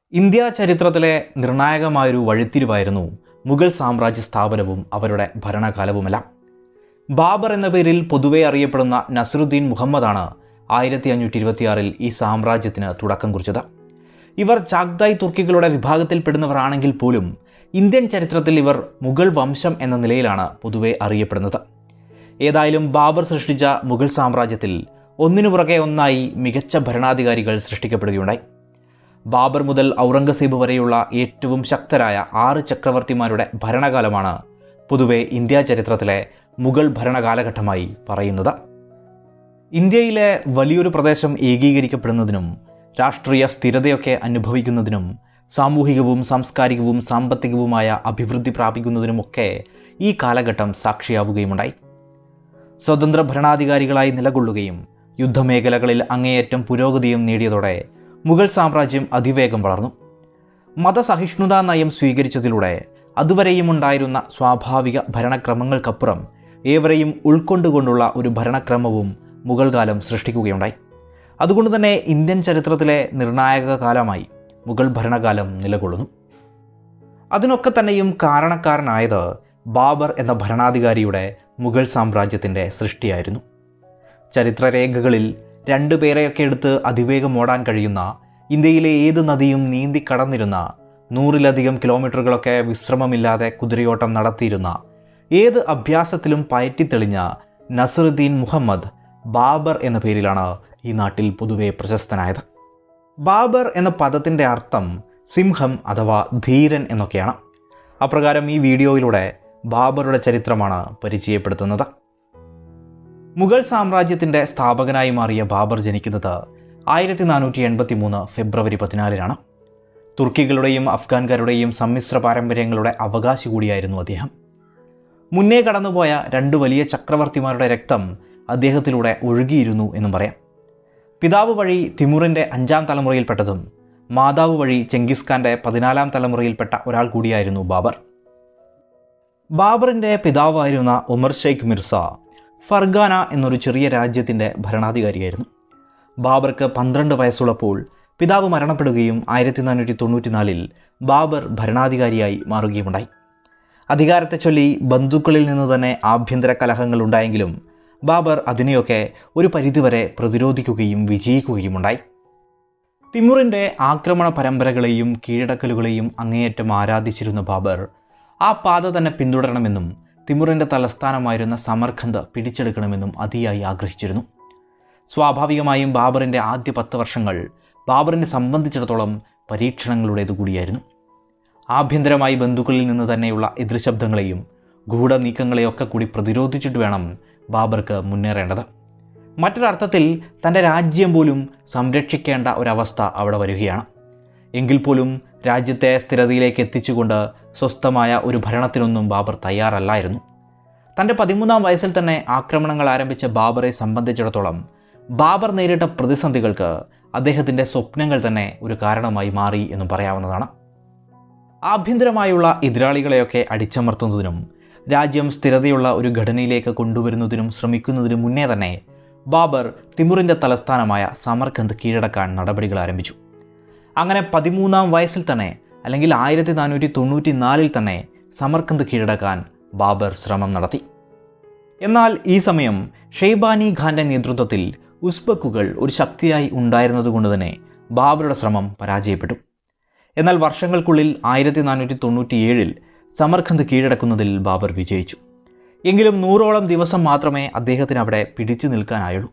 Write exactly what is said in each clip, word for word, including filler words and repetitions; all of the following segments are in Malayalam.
ഇന്ത്യ ചരിത്രത്തിലെ നിർണായകമായൊരു വഴിത്തിരിവായിരുന്നു മുഗൾ സാമ്രാജ്യ സ്ഥാപനവും അവരുടെ ഭരണകാലവുമെല്ലാം. ബാബർ എന്ന പേരിൽ പൊതുവെ അറിയപ്പെടുന്ന നസറുദ്ദീൻ മുഹമ്മദാണ് ആയിരത്തി അഞ്ഞൂറ്റി ഇരുപത്തിയാറിൽ ഈ സാമ്രാജ്യത്തിന് തുടക്കം കുറിച്ചത്. ഇവർ ചാഗ്തായ് തുർക്കികളുടെ വിഭാഗത്തിൽപ്പെടുന്നവരാണെങ്കിൽ പോലും ഇന്ത്യൻ ചരിത്രത്തിൽ ഇവർ മുഗൾ വംശം എന്ന നിലയിലാണ് പൊതുവെ അറിയപ്പെടുന്നത്. ഏതായാലും ബാബർ സൃഷ്ടിച്ച മുഗൾ സാമ്രാജ്യത്തിൽ ഒന്നിനു പുറകെ ഒന്നായി മികച്ച ഭരണാധികാരികൾ സൃഷ്ടിക്കപ്പെടുകയുണ്ടായി. ബാബർ മുതൽ ഔറംഗസേബ് വരെയുള്ള ഏറ്റവും ശക്തരായ ആറ് ചക്രവർത്തിമാരുടെ ഭരണകാലമാണ് പൊതുവെ ഇന്ത്യ ചരിത്രത്തിലെ മുഗൾ ഭരണകാലഘട്ടമായി പറയുന്നത്. ഇന്ത്യയിലെ വലിയൊരു പ്രദേശം ഏകീകരിക്കപ്പെടുന്നതിനും രാഷ്ട്രീയ സ്ഥിരതയൊക്കെ അനുഭവിക്കുന്നതിനും സാമൂഹികവും സാംസ്കാരികവും സാമ്പത്തികവുമായ അഭിവൃദ്ധി പ്രാപിക്കുന്നതിനുമൊക്കെ ഈ കാലഘട്ടം സാക്ഷിയാവുകയുമുണ്ടായി. സ്വതന്ത്ര ഭരണാധികാരികളായി നിലകൊള്ളുകയും യുദ്ധമേഖലകളിൽ അങ്ങേയറ്റം പുരോഗതിയും നേടിയതോടെ മുഗൾ സാമ്രാജ്യം അതിവേഗം വളർന്നു. മതസഹിഷ്ണുതാ നയം സ്വീകരിച്ചതിലൂടെ അതുവരെയും ഉണ്ടായിരുന്ന സ്വാഭാവിക ഭരണക്രമങ്ങൾക്കപ്പുറം ഏവരെയും ഉൾക്കൊണ്ടുകൊണ്ടുള്ള ഒരു ഭരണക്രമവും മുഗൾ കാലം സൃഷ്ടിക്കുകയുണ്ടായി. അതുകൊണ്ട് തന്നെ ഇന്ത്യൻ ചരിത്രത്തിലെ നിർണായക കാലമായി മുഗൾ ഭരണകാലം നിലകൊള്ളുന്നു. അതിനൊക്കെ തന്നെയും കാരണക്കാരനായത് ബാബർ എന്ന ഭരണാധികാരിയുടെ മുഗൾ സാമ്രാജ്യത്തിൻ്റെ സൃഷ്ടിയായിരുന്നു. ചരിത്രരേഖകളിൽ രണ്ടു പേരെയൊക്കെ എടുത്ത് അതിവേഗം ഓടാൻ കഴിയുന്ന, ഇന്ത്യയിലെ ഏത് നദിയും നീന്തി കടന്നിരുന്ന, നൂറിലധികം കിലോമീറ്ററുകളൊക്കെ വിശ്രമമില്ലാതെ കുതിരയോട്ടം നടത്തിയിരുന്ന, ഏത് അഭ്യാസത്തിലും പയറ്റിത്തെളിഞ്ഞ നസറുദ്ദീൻ മുഹമ്മദ് ബാബർ എന്ന പേരിലാണ് ഈ നാട്ടിൽ പൊതുവെ പ്രശസ്തനായത്. ബാബർ എന്ന പദത്തിൻ്റെ അർത്ഥം സിംഹം അഥവാ ധീരൻ എന്നൊക്കെയാണ്. അപ്രകാരം ഈ വീഡിയോയിലൂടെ ബാബറുടെ ചരിത്രമാണ് പരിചയപ്പെടുത്തുന്നത്. മുഗൾ സാമ്രാജ്യത്തിൻ്റെ സ്ഥാപകനായി മാറിയ ബാബർ ജനിക്കുന്നത് ആയിരത്തി നാനൂറ്റി എൺപത്തി മൂന്ന് ഫെബ്രുവരി പതിനാലിനാണ്. തുർക്കികളുടെയും അഫ്ഗാൻകാരുടെയും സമ്മിശ്ര പാരമ്പര്യങ്ങളുടെ അവകാശി കൂടിയായിരുന്നു അദ്ദേഹം. മുന്നേ കടന്നുപോയ രണ്ട് വലിയ ചക്രവർത്തിമാരുടെ രക്തം അദ്ദേഹത്തിലൂടെ ഒഴുകിയിരുന്നു എന്നും പറയാം. പിതാവ് വഴി തിമൂറിൻ്റെ അഞ്ചാം തലമുറയിൽപ്പെട്ടതും മാതാവ് വഴി ചെങ്കിസ് ഖാൻ്റെ പതിനാലാം തലമുറയിൽപ്പെട്ട ഒരാൾ കൂടിയായിരുന്നു ബാബർ. ബാബറിൻ്റെ പിതാവായിരുന്ന ഉമർ ഷെയ്ഖ് മിർസ ഫർഗാന എന്നൊരു ചെറിയ രാജ്യത്തിൻ്റെ ഭരണാധികാരിയായിരുന്നു. ബാബർക്ക് പന്ത്രണ്ട് വയസ്സുള്ളപ്പോൾ പിതാവ് മരണപ്പെടുകയും ആയിരത്തി നാനൂറ്റി തൊണ്ണൂറ്റി നാലിൽ ബാബർ ഭരണാധികാരിയായി മാറുകയുമുണ്ടായി. അധികാരത്തെ ചൊല്ലി ബന്ധുക്കളിൽ നിന്ന് തന്നെ ആഭ്യന്തര കലഹങ്ങൾ ഉണ്ടായെങ്കിലും ബാബർ അതിനെയൊക്കെ ഒരു പരിധിവരെ പ്രതിരോധിക്കുകയും വിജയിക്കുകയുമുണ്ടായി. തിമൂറിൻ്റെ ആക്രമണ പരമ്പരകളെയും കീഴടക്കലുകളെയും അങ്ങേയറ്റം ആരാധിച്ചിരുന്ന ബാബർ ആ പാത തന്നെ പിന്തുടരണമെന്നും തിമൂറിൻ്റെ തലസ്ഥാനമായിരുന്ന സമർഖന്ത് പിടിച്ചെടുക്കണമെന്നും അതിയായി ആഗ്രഹിച്ചിരുന്നു. സ്വാഭാവികമായും ബാബറിൻ്റെ ആദ്യ പത്ത് വർഷങ്ങൾ ബാബറിനെ സംബന്ധിച്ചിടത്തോളം പരീക്ഷണങ്ങളുടേതു കൂടിയായിരുന്നു. ആഭ്യന്തരമായി ബന്ധുക്കളിൽ നിന്ന് തന്നെയുള്ള എതിർശബ്ദങ്ങളെയും ഗൂഢനീക്കങ്ങളെയൊക്കെ കൂടി പ്രതിരോധിച്ചിട്ട് വേണം ബാബർക്ക് മുന്നേറേണ്ടത്. മറ്റൊരർത്ഥത്തിൽ തൻ്റെ രാജ്യം പോലും സംരക്ഷിക്കേണ്ട ഒരവസ്ഥ അവിടെ വരികയാണ്. എങ്കിൽ പോലും രാജ്യത്തെ സ്ഥിരതയിലേക്ക് എത്തിച്ചുകൊണ്ട് സ്വസ്ഥമായ ഒരു ഭരണത്തിനൊന്നും ബാബർ തയ്യാറല്ലായിരുന്നു. തൻ്റെ പതിമൂന്നാം വയസ്സിൽ തന്നെ ആക്രമണങ്ങൾ ആരംഭിച്ച ബാബറെ സംബന്ധിച്ചിടത്തോളം ബാബർ നേരിട്ട പ്രതിസന്ധികൾക്ക് അദ്ദേഹത്തിൻ്റെ സ്വപ്നങ്ങൾ തന്നെ ഒരു കാരണമായി മാറി എന്നും പറയാവുന്നതാണ്. ആഭ്യന്തരമായുള്ള എതിരാളികളെയൊക്കെ അടിച്ചമർത്തുന്നതിനും രാജ്യം സ്ഥിരതയുള്ള ഒരു ഘടനയിലേക്ക് കൊണ്ടുവരുന്നതിനും ശ്രമിക്കുന്നതിനു മുന്നേ തന്നെ ബാബർ തിമൂറിൻ്റെ തലസ്ഥാനമായ സമർഖന്ത് കീഴടക്കാൻ നടപടികൾ ആരംഭിച്ചു. അങ്ങനെ പതിമൂന്നാം വയസ്സിൽ തന്നെ അല്ലെങ്കിൽ ആയിരത്തി നാനൂറ്റി തൊണ്ണൂറ്റി നാലിൽ തന്നെ സമർഖന്ത് കീഴടക്കാൻ ബാബർ ശ്രമം നടത്തി. എന്നാൽ ഈ സമയം ഷെയ്ബാനി ഖാൻ്റെ നേതൃത്വത്തിൽ ഉസ്ബക്കുകൾ ഒരു ശക്തിയായി ഉണ്ടായിരുന്നതുകൊണ്ട് തന്നെ ബാബറുടെ ശ്രമം പരാജയപ്പെട്ടു. എന്നാൽ വർഷങ്ങൾക്കുള്ളിൽ ആയിരത്തി നാനൂറ്റി തൊണ്ണൂറ്റി ഏഴിൽ സമർഖന്ത് കീഴടക്കുന്നതിൽ ബാബർ വിജയിച്ചു. എങ്കിലും നൂറോളം ദിവസം മാത്രമേ അദ്ദേഹത്തിന് അവിടെ പിടിച്ചു നിൽക്കാനായുള്ളൂ.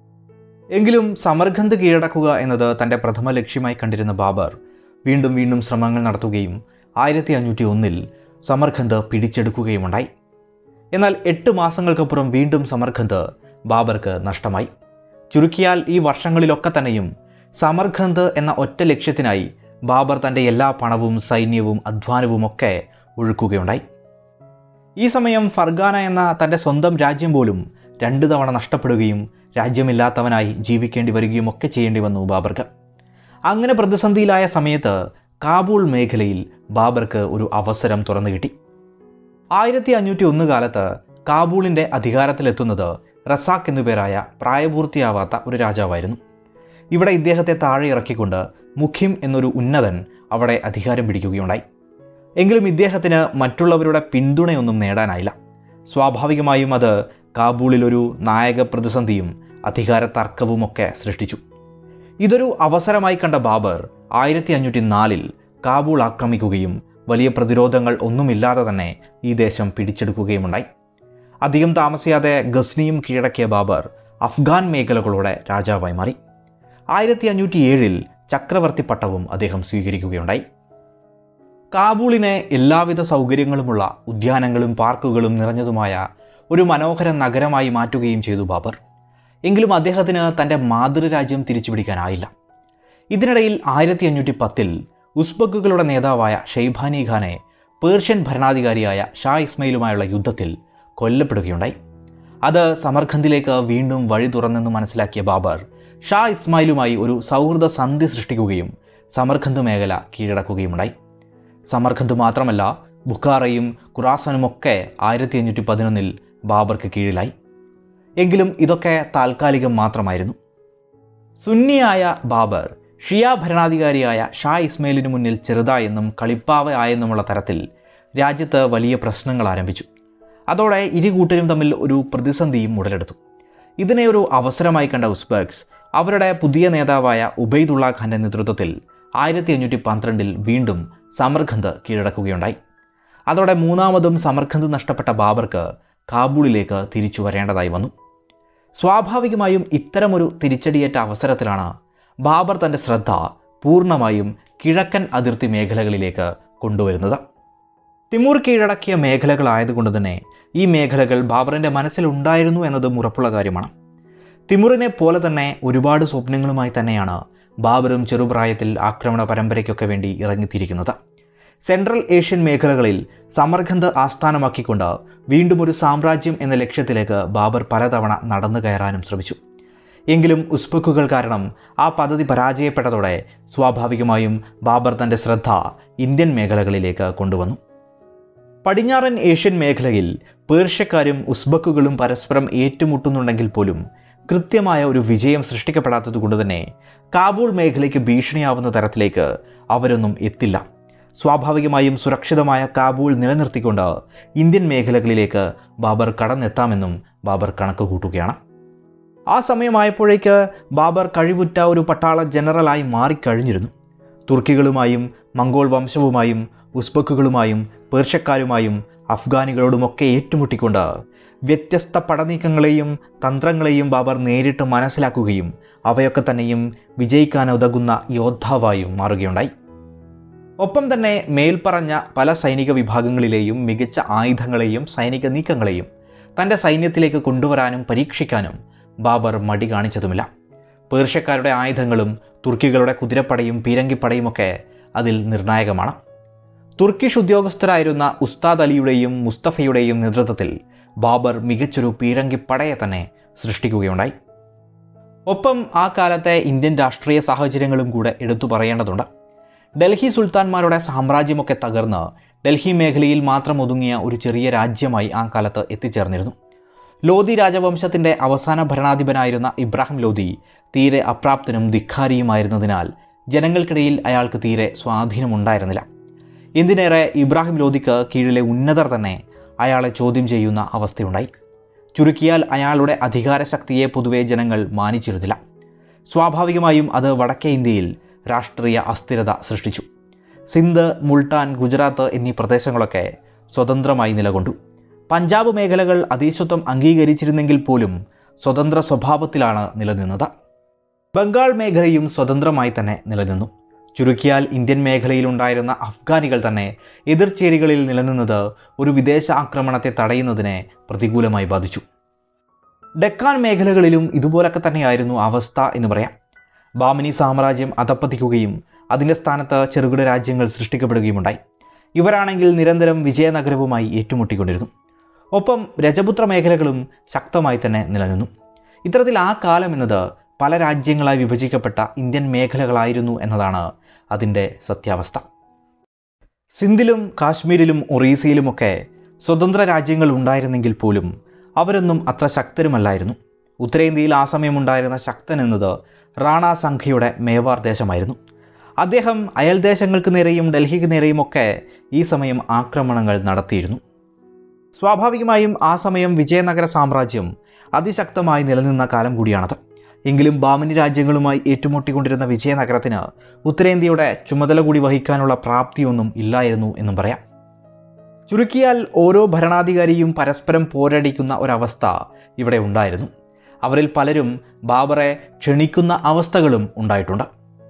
എങ്കിലും സമർഖന്ത് കീഴടക്കുക എന്നത് തൻ്റെ പ്രഥമ ലക്ഷ്യമായി കണ്ടിരുന്ന ബാബർ വീണ്ടും വീണ്ടും ശ്രമങ്ങൾ നടത്തുകയും ആയിരത്തി അഞ്ഞൂറ്റി ഒന്നിൽ സമർഖന്ത് പിടിച്ചെടുക്കുകയുമുണ്ടായി. എന്നാൽ എട്ട് മാസങ്ങൾക്കപ്പുറം വീണ്ടും സമർഖന്ത് ബാബർക്ക് നഷ്ടമായി. ചുരുക്കിയാൽ ഈ വർഷങ്ങളിലൊക്കെ തന്നെയും സമർഖന്ത് എന്ന ഒറ്റ ലക്ഷ്യത്തിനായി ബാബർ തൻ്റെ എല്ലാ പണവും സൈന്യവും അധ്വാനവും ഒക്കെ ഒഴുക്കുകയുണ്ടായി. ഈ സമയം ഫർഗാന എന്ന തൻ്റെ സ്വന്തം രാജ്യം പോലും രണ്ടു തവണ നഷ്ടപ്പെടുകയും രാജ്യമില്ലാത്തവനായി ജീവിക്കേണ്ടി വരികയും ഒക്കെ ചെയ്യേണ്ടി വന്നു ബാബർക്ക്. അങ്ങനെ പ്രതിസന്ധിയിലായ സമയത്ത് കാബൂൾ മേഖലയിൽ ബാബർക്ക് ഒരു അവസരം തുറന്നു കിട്ടി. ആയിരത്തി അഞ്ഞൂറ്റി ഒന്ന് കാലത്ത് കാബൂളിൻ്റെ അധികാരത്തിലെത്തുന്നത് റസാഖ് എന്നുപേരായ പ്രായപൂർത്തിയാവാത്ത ഒരു രാജാവായിരുന്നു. ഇവിടെ ഇദ്ദേഹത്തെ താഴെ ഇറക്കിക്കൊണ്ട് മുഖിം എന്നൊരു ഉന്നതൻ അവിടെ അധികാരം പിടിക്കുകയുണ്ടായി. എങ്കിലും ഇദ്ദേഹത്തിന് മറ്റുള്ളവരുടെ പിന്തുണയൊന്നും നേടാനായില്ല. സ്വാഭാവികമായും അത് കാബൂളിലൊരു നായക പ്രതിസന്ധിയും അധികാര തർക്കവുമൊക്കെ സൃഷ്ടിച്ചു. ഇതൊരു അവസരമായി കണ്ട ബാബർ ആയിരത്തി അഞ്ഞൂറ്റി നാലിൽ കാബൂൾ ആക്രമിക്കുകയും വലിയ പ്രതിരോധങ്ങൾ ഒന്നുമില്ലാതെ തന്നെ ഈ ദേശം പിടിച്ചെടുക്കുകയുമുണ്ടായി. അധികം താമസിയാതെ ഗസ്നിയും കീഴടക്കിയ ബാബർ അഫ്ഗാൻ മേഖലകളുടെ രാജാവായി മാറി. ആയിരത്തി അഞ്ഞൂറ്റി ഏഴിൽ ചക്രവർത്തി പട്ടവും അദ്ദേഹം സ്വീകരിക്കുകയുണ്ടായി. കാബൂളിനെ എല്ലാവിധ സൗകര്യങ്ങളുമുള്ള ഉദ്യാനങ്ങളും പാർക്കുകളും നിറഞ്ഞതുമായ ഒരു മനോഹര നഗരമായി മാറ്റുകയും ചെയ്തു ബാബർ. എങ്കിലും അദ്ദേഹത്തിന് തൻ്റെ മാതൃരാജ്യം തിരിച്ചുപിടിക്കാനായില്ല. ഇതിനിടയിൽ ആയിരത്തി അഞ്ഞൂറ്റി പത്തിൽ ഉസ്ബക്കുകളുടെ നേതാവായ ഷെയ്ബാനി ഖാനെ പേർഷ്യൻ ഭരണാധികാരിയായ ഷാ ഇസ്മയിലുമായുള്ള യുദ്ധത്തിൽ കൊല്ലപ്പെടുകയുണ്ടായി. അത് സമർഖന്ദിലേക്ക് വീണ്ടും വഴി തുറന്നെന്ന് മനസ്സിലാക്കിയ ബാബർ ഷാ ഇസ്മായിലുമായി ഒരു സൗഹൃദ സന്ധി സൃഷ്ടിക്കുകയും സമർഖന്ത് മേഖല കീഴടക്കുകയുമുണ്ടായി. സമർഖന്ത് മാത്രമല്ല, ബുഖാറയും ഖുറാസനുമൊക്കെ ആയിരത്തി അഞ്ഞൂറ്റി പതിനൊന്നിൽ ബാബർക്ക് കീഴിലായി. എങ്കിലും ഇതൊക്കെ താൽക്കാലികം മാത്രമായിരുന്നു. സുന്നിയായ ബാബർ ഷിയ ഭരണാധികാരിയായ ഷാ ഇസ്മയിലിനു മുന്നിൽ ചെറുതായെന്നും കളിപ്പാവ ആയെന്നുമുള്ള തരത്തിൽ രാജ്യത്ത് വലിയ പ്രശ്നങ്ങൾ ആരംഭിച്ചു. അതോടെ ഇരു കൂട്ടരും തമ്മിൽ ഒരു പ്രതിസന്ധിയും ഉടലെടുത്തു. ഇതിനെ ഒരു അവസരമായി കണ്ട ഉസ്ബെക്സ് അവരുടെ പുതിയ നേതാവായ ഉബൈദുള്ള ഖാൻ്റെ നേതൃത്വത്തിൽ ആയിരത്തി അഞ്ഞൂറ്റി പന്ത്രണ്ടിൽ വീണ്ടും സമർഖന്ത് കീഴടക്കുകയുണ്ടായി. അതോടെ മൂന്നാമതും സമർഖന്ത് നഷ്ടപ്പെട്ട ബാബർക്ക് കാബൂളിലേക്ക് തിരിച്ചു വരേണ്ടതായി വന്നു. സ്വാഭാവികമായും ഇത്തരമൊരു തിരിച്ചടിയേറ്റ അവസരത്തിലാണ് ബാബർ തൻ്റെ ശ്രദ്ധ പൂർണ്ണമായും കിഴക്കൻ അതിർത്തി മേഖലകളിലേക്ക് കൊണ്ടുവരുന്നത്. തിമൂർ കീഴടക്കിയ മേഖലകളായതുകൊണ്ട് തന്നെ ഈ മേഖലകൾ ബാബറിൻ്റെ മനസ്സിലുണ്ടായിരുന്നു എന്നതും ഉറപ്പുള്ള കാര്യമാണ്. തിമൂറിനെ പോലെ തന്നെ ഒരുപാട് സ്വപ്നങ്ങളുമായി തന്നെയാണ് ബാബറും ചെറുപ്രായത്തിൽ ആക്രമണ പരമ്പരയ്ക്കൊക്കെ വേണ്ടി ഇറങ്ങിത്തിരിക്കുന്നത്. സെൻട്രൽ ഏഷ്യൻ മേഖലകളിൽ സമർഖന്ത് ആസ്ഥാനമാക്കിക്കൊണ്ട് വീണ്ടും ഒരു സാമ്രാജ്യം എന്ന ലക്ഷ്യത്തിലേക്ക് ബാബർ പലതവണ നടന്നു കയറാനും ശ്രമിച്ചു. എങ്കിലും ഉസ്ബക്കുകൾ കാരണം ആ പദ്ധതി പരാജയപ്പെട്ടതോടെ സ്വാഭാവികമായും ബാബർ തൻ്റെ ശ്രദ്ധ ഇന്ത്യൻ മേഖലകളിലേക്ക് കൊണ്ടുവന്നു. പടിഞ്ഞാറൻ ഏഷ്യൻ മേഖലയിൽ പേർഷ്യക്കാരും ഉസ്ബക്കുകളും പരസ്പരം ഏറ്റുമുട്ടുന്നുണ്ടെങ്കിൽ പോലും കൃത്യമായ ഒരു വിജയം സൃഷ്ടിക്കപ്പെടാത്തതുകൊണ്ട് തന്നെ കാബൂൾ മേഖലയ്ക്ക് ഭീഷണിയാവുന്ന തരത്തിലേക്ക് അവരൊന്നും എത്തില്ല. സ്വാഭാവികമായും സുരക്ഷിതമായ കാബൂൾ നിലനിർത്തിക്കൊണ്ട് ഇന്ത്യൻ മേഖലകളിലേക്ക് ബാബർ കടന്നെത്താമെന്നും ബാബർ കണക്ക് കൂട്ടുകയാണ്. ആ സമയമായപ്പോഴേക്ക് ബാബർ കഴിവുറ്റ ഒരു പട്ടാള ജനറലായി മാറിക്കഴിഞ്ഞിരുന്നു. തുർക്കികളുമായും മംഗോൾ വംശവുമായും ഉസ്ബക്കുകളുമായും പേർഷ്യക്കാരുമായും അഫ്ഗാനികളോടുമൊക്കെ ഏറ്റുമുട്ടിക്കൊണ്ട് വ്യത്യസ്ത പടനീക്കങ്ങളെയും തന്ത്രങ്ങളെയും ബാബർ നേരിട്ട് മനസ്സിലാക്കുകയും അവയൊക്കെ തന്നെയും വിജയിക്കാനുതകുന്ന യോദ്ധാവായും മാറുകയുണ്ടായി. ഒപ്പം തന്നെ മേൽപ്പറഞ്ഞ പല സൈനിക വിഭാഗങ്ങളിലെയും മികച്ച ആയുധങ്ങളെയും സൈനിക നീക്കങ്ങളെയും തൻ്റെ സൈന്യത്തിലേക്ക് കൊണ്ടുവരാനും പരീക്ഷിക്കാനും ബാബർ മടി കാണിച്ചതുമില്ല. പേർഷ്യക്കാരുടെ ആയുധങ്ങളും തുർക്കികളുടെ കുതിരപ്പടയും പീരങ്കിപ്പടയുമൊക്കെ അതിൽ നിർണായകമാണ്. തുർക്കിഷ് ഉദ്യോഗസ്ഥരായിരുന്ന ഉസ്താദ് അലിയുടെയും മുസ്തഫയുടെയും നേതൃത്വത്തിൽ ബാബർ മികച്ചൊരു പീരങ്കിപ്പടയെ തന്നെ സൃഷ്ടിക്കുകയുണ്ടായി. ഒപ്പം ആ കാലത്തെ ഇന്ത്യൻ രാഷ്ട്രീയ സാഹചര്യങ്ങളും കൂടെ എടുത്തു പറയേണ്ടതുണ്ട്. ഡൽഹി സുൽത്താൻമാരുടെ സാമ്രാജ്യമൊക്കെ തകർന്ന് ഡൽഹി മേഖലയിൽ മാത്രം ഒതുങ്ങിയ ഒരു ചെറിയ രാജ്യമായി ആ കാലത്ത് എത്തിച്ചേർന്നിരുന്നു. ലോധി രാജവംശത്തിൻ്റെ അവസാന ഭരണാധിപനായിരുന്ന ഇബ്രാഹിം ലോധി തീരെ അപ്രാപ്തനും ധിക്കാരിയുമായിരുന്നതിനാൽ ജനങ്ങൾക്കിടയിൽ അയാൾക്ക് തീരെ സ്വാധീനമുണ്ടായിരുന്നില്ല. എന്തിനേറെ ഇബ്രാഹിം ലോധിക്ക് കീഴിലെ ഉന്നതർ തന്നെ അയാളെ ചോദ്യം ചെയ്യുന്ന അവസ്ഥയുണ്ടായി. ചുരുക്കിയാൽ അയാളുടെ അധികാരശക്തിയെ പൊതുവെ ജനങ്ങൾ മാനിച്ചിരുന്നില്ല. സ്വാഭാവികമായും അത് വടക്കേ ഇന്ത്യയിൽ രാഷ്ട്രീയ അസ്ഥിരത സൃഷ്ടിച്ചു. സിന്ധ്, മുൾട്ടാൻ, ഗുജറാത്ത് എന്നീ പ്രദേശങ്ങളൊക്കെ സ്വതന്ത്രമായി നിലകൊണ്ടു. പഞ്ചാബ് മേഖലകൾ അധീശത്വം അംഗീകരിച്ചിരുന്നെങ്കിൽ പോലും സ്വതന്ത്ര സ്വഭാവത്തിലാണ് നിലനിന്നത്. ബംഗാൾ മേഖലയും സ്വതന്ത്രമായി തന്നെ നിലനിന്നു. ചുരുക്കിയാൽ ഇന്ത്യൻ മേഖലയിലുണ്ടായിരുന്ന അഫ്ഗാനികൾ തന്നെ എതിർചേരികളിൽ നിലനിന്നത് ഒരു വിദേശ ആക്രമണത്തെ തടയുന്നതിനെ പ്രതികൂലമായി ബാധിച്ചു. ഡെക്കാൻ മേഖലകളിലും ഇതുപോലൊക്കെ തന്നെയായിരുന്നു അവസ്ഥ എന്ന് പറയാം. ബാമിനി സാമ്രാജ്യം അധപ്പതിക്കുകയും അതിൻ്റെ സ്ഥാനത്ത് ചെറുകിട രാജ്യങ്ങൾ സൃഷ്ടിക്കപ്പെടുകയുമുണ്ടായി. ഇവരാണെങ്കിൽ നിരന്തരം വിജയനഗരവുമായി ഏറ്റുമുട്ടിക്കൊണ്ടിരുന്നു. ഒപ്പം രജപുത്ര മേഖലകളും ശക്തമായി തന്നെ നിലനിന്നു. ഇത്തരത്തിൽ ആ കാലം എന്നത് പല രാജ്യങ്ങളായി വിഭജിക്കപ്പെട്ട ഇന്ത്യൻ മേഖലകളായിരുന്നു എന്നതാണ് അതിൻ്റെ സത്യാവസ്ഥ. സിന്ധിലും കാശ്മീരിലും ഒറീസയിലുമൊക്കെ സ്വതന്ത്ര രാജ്യങ്ങൾ ഉണ്ടായിരുന്നെങ്കിൽ പോലും അവരൊന്നും അത്ര ശക്തരുമല്ലായിരുന്നു. ഉത്തരേന്ത്യയിൽ ആ സമയമുണ്ടായിരുന്ന ശക്തൻ എന്നത് റാണ സംഘയുടെ മേവാർ ദേശമായിരുന്നു. അദ്ദേഹം അയൽദേശങ്ങൾക്ക് നേരെയും ഡൽഹിക്ക് നേരെയുമൊക്കെ ഈ സമയം ആക്രമണങ്ങൾ നടത്തിയിരുന്നു. സ്വാഭാവികമായും ആ സമയം വിജയനഗര സാമ്രാജ്യം അതിശക്തമായി നിലനിന്ന കാലം കൂടിയാണത്. എങ്കിലും ബാമിനി രാജ്യങ്ങളുമായി ഏറ്റുമുട്ടിക്കൊണ്ടിരുന്ന വിജയനഗരത്തിന് ഉത്തരേന്ത്യയുടെ ചുമതല കൂടി വഹിക്കാനുള്ള പ്രാപ്തിയൊന്നും ഇല്ലായിരുന്നു എന്നും പറയാം. ചുരുക്കിയാൽ ഓരോ ഭരണാധികാരിയും പരസ്പരം പോരടിക്കുന്ന ഒരവസ്ഥ ഇവിടെ ഉണ്ടായിരുന്നു. അവരിൽ പലരും ബാബറെ ക്ഷണിക്കുന്ന അവസ്ഥകളും ഉണ്ടായിട്ടുണ്ട്.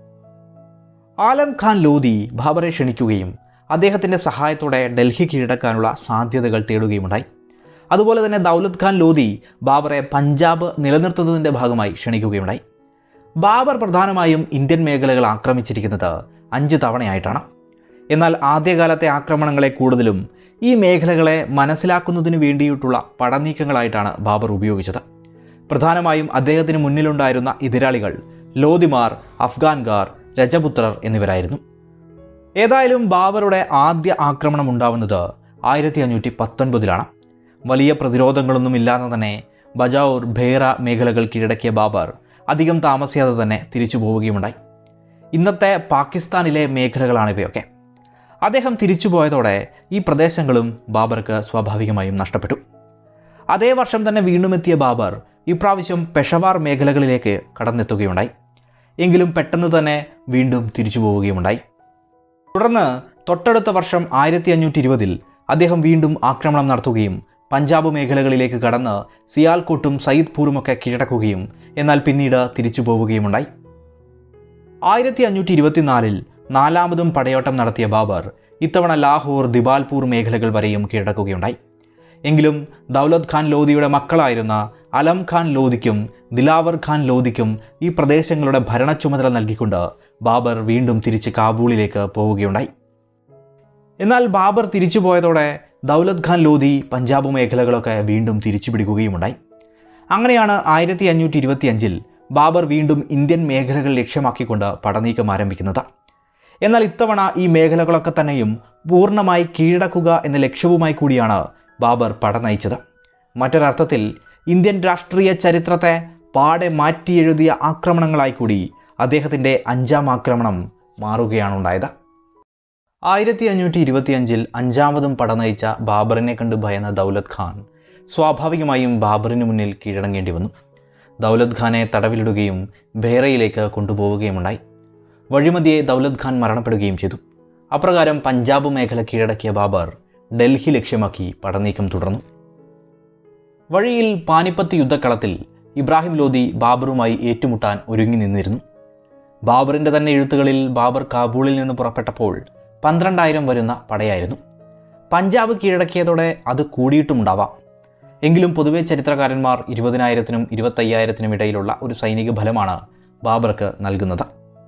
ആലം ഖാൻ ലോധി ബാബറെ ക്ഷണിക്കുകയും അദ്ദേഹത്തിൻ്റെ സഹായത്തോടെ ഡൽഹി കീഴടക്കാനുള്ള സാധ്യതകൾ തേടുകയുമുണ്ടായി. അതുപോലെ തന്നെ ദൗലത് ഖാൻ ലോധി ബാബറെ പഞ്ചാബ് നിലനിർത്തുന്നതിൻ്റെ ഭാഗമായി ക്ഷണിക്കുകയുണ്ടായി. ബാബർ പ്രധാനമായും ഇന്ത്യൻ മേഖലകൾ ആക്രമിച്ചിരിക്കുന്നത് അഞ്ച് തവണയായിട്ടാണ്. എന്നാൽ ആദ്യകാലത്തെ ആക്രമണങ്ങളെ കൂടുതലും ഈ മേഖലകളെ മനസ്സിലാക്കുന്നതിന് വേണ്ടിയിട്ടുള്ള പടനീക്കങ്ങളായിട്ടാണ് ബാബർ ഉപയോഗിച്ചത്. പ്രധാനമായും അദ്ദേഹത്തിന് മുന്നിലുണ്ടായിരുന്ന എതിരാളികൾ ലോധിമാർ, അഫ്ഗാൻകാർ, രജപുത്രർ എന്നിവരായിരുന്നു. ഏതായാലും ബാബറുടെ ആദ്യ ആക്രമണം ഉണ്ടാവുന്നത് ആയിരത്തി അഞ്ഞൂറ്റി പത്തൊൻപതിലാണ്. വലിയ പ്രതിരോധങ്ങളൊന്നുമില്ലാതെ തന്നെ ബജൗർ, ഭേറ മേഖലകൾ കീഴടക്കിയ ബാബർ അധികം താമസിയാതെ തന്നെ തിരിച്ചു പോവുകയുണ്ടായി. ഇന്നത്തെ പാകിസ്ഥാനിലെ മേഖലകളാണിവയൊക്കെ. അദ്ദേഹം തിരിച്ചുപോയതോടെ ഈ പ്രദേശങ്ങളും ബാബർക്ക് സ്വാഭാവികമായും നഷ്ടപ്പെട്ടു. അതേ വർഷം തന്നെ വീണ്ടും എത്തിയ ബാബർ ഇപ്രാവശ്യം പെഷവാർ മേഖലകളിലേക്ക് കടന്നെത്തുകയുണ്ടായി. എങ്കിലും പെട്ടെന്ന് തന്നെ വീണ്ടും തിരിച്ചു പോവുകയുമുണ്ടായി. തുടർന്ന് തൊട്ടടുത്ത വർഷം ആയിരത്തി അഞ്ഞൂറ്റി ഇരുപതിൽ അദ്ദേഹം വീണ്ടും ആക്രമണം നടത്തുകയും പഞ്ചാബ് മേഖലകളിലേക്ക് കടന്ന് സിയാൽകോട്ടും സയ്യിദ്പൂറുമൊക്കെ കീഴടക്കുകയും എന്നാൽ പിന്നീട് തിരിച്ചു പോവുകയുമുണ്ടായി. ആയിരത്തി അഞ്ഞൂറ്റി ഇരുപത്തിനാലിൽ നാലാമതും പടയോട്ടം നടത്തിയ ബാബർ ഇത്തവണ ലാഹോർ, ദിബാൽപൂർ മേഖലകൾ വരെയും കീഴടക്കുകയുണ്ടായി. എങ്കിലും ദൗലത് ഖാൻ ലോധിയുടെ മക്കളായിരുന്ന അലം ഖാൻ ലോധിക്കും ദിലാവർ ഖാൻ ലോധിക്കും ഈ പ്രദേശങ്ങളുടെ ഭരണ ചുമതല നൽകിക്കൊണ്ട് ബാബർ വീണ്ടും തിരിച്ച് കാബൂളിലേക്ക് പോവുകയുണ്ടായി. എന്നാൽ ബാബർ തിരിച്ചു പോയതോടെ ദൗലത് ഖാൻ ലോധി പഞ്ചാബ് മേഖലകളൊക്കെ വീണ്ടും തിരിച്ചു പിടിക്കുകയുമുണ്ടായി. അങ്ങനെയാണ് ആയിരത്തി അഞ്ഞൂറ്റി ഇരുപത്തി അഞ്ചിൽ ബാബർ വീണ്ടും ഇന്ത്യൻ മേഖലകൾ ലക്ഷ്യമാക്കിക്കൊണ്ട് പടനീക്കം ആരംഭിക്കുന്നത്. എന്നാൽ ഇത്തവണ ഈ മേഖലകളൊക്കെ തന്നെയും പൂർണ്ണമായി കീഴടക്കുക എന്ന ലക്ഷ്യവുമായി കൂടിയാണ് ബാബർ പട നയിച്ചത്. മറ്റൊരർത്ഥത്തിൽ ഇന്ത്യൻ രാഷ്ട്രീയ ചരിത്രത്തെ പാടെ മാറ്റിയെഴുതിയ ആക്രമണങ്ങളായി കൂടി അദ്ദേഹത്തിൻ്റെ അഞ്ചാം ആക്രമണം മാറുകയാണുണ്ടായത്. ആയിരത്തി അഞ്ഞൂറ്റി ഇരുപത്തിയഞ്ചിൽ അഞ്ചാമതും പട നയിച്ച ബാബറിനെ കണ്ട് ഭയന്ന ദൗലത് ഖാൻ സ്വാഭാവികമായും ബാബറിന് മുന്നിൽ കീഴടങ്ങേണ്ടി വന്നു. ദൗലത് ഖാനെ തടവിലിടുകയും ഭേറയിലേക്ക് കൊണ്ടുപോവുകയുമുണ്ടായി. വഴിമതിയെ ദൗലത് ഖാൻ മരണപ്പെടുകയും ചെയ്തു. അപ്രകാരം പഞ്ചാബ് മേഖല കീഴടക്കിയ ബാബർ ഡൽഹി ലക്ഷ്യമാക്കി പടനീക്കം തുടർന്നു. വഴിയിൽ പാനിപ്പത്ത് യുദ്ധക്കളത്തിൽ ഇബ്രാഹിം ലോധി ബാബറുമായി ഏറ്റുമുട്ടാൻ ഒരുങ്ങി നിന്നിരുന്നു. ബാബറിൻ്റെ തന്നെ എഴുത്തുകളിൽ ബാബർ കാബൂളിൽ നിന്ന് പുറപ്പെട്ടപ്പോൾ പന്ത്രണ്ടായിരം വരുന്ന പടയായിരുന്നു. പഞ്ചാബ് കീഴടക്കിയതോടെ അത് കൂടിയിട്ടുമുണ്ടാവാം. എങ്കിലും പൊതുവെ ചരിത്രകാരന്മാർ ഇരുപതിനായിരത്തിനും ഇരുപത്തയ്യായിരത്തിനും ഇടയിലുള്ള ഒരു സൈനിക ബലമാണ് ബാബർക്ക് നൽകുന്നത്.